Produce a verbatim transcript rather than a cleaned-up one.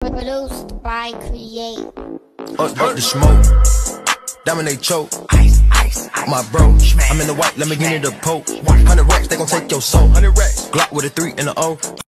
Produced by Create. Up, up the smoke, dominate choke. Ice, ice, ice. My bro, I'm in the white, let me get into the poke. Hundred racks, they gon' take your soul. Hundred racks, Glock with a three and a O.